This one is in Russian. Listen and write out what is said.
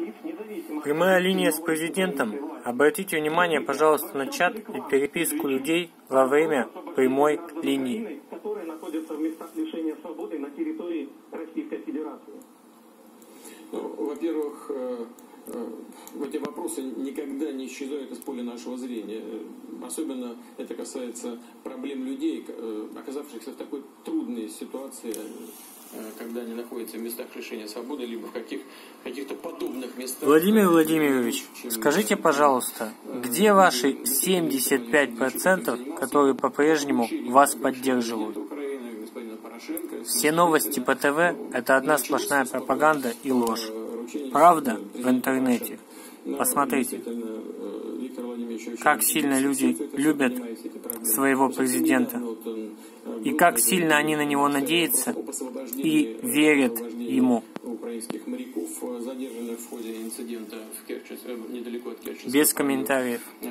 Прямая линия с президентом. Обратите внимание, пожалуйста, на чат и переписку людей во время прямой линии. Которые находятся в местах лишения свободы на территории Российской Федерации. Во-первых, эти вопросы никогда не исчезают из поля нашего зрения. Особенно это касается проблем людей, оказавшихся в такой трудной ситуации, когда они находятся в местах лишения свободы, либо в каких-то подобных местах. Владимир Владимирович, скажите, пожалуйста, где ваши 75%, которые по-прежнему вас поддерживают? Все новости по ТВ – это одна сплошная пропаганда и ложь. Правда в интернете? Посмотрите, как сильно люди любят своего президента, и как сильно они на него надеются и верят ему. Без комментариев.